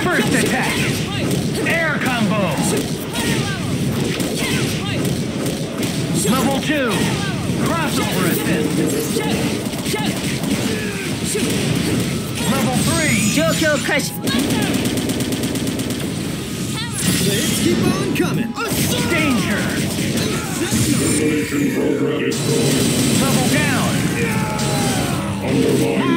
First attack. Air combo. Level 2. Crossover assist. Level 3. 状況開始 Let's keep on coming. Danger. Level down.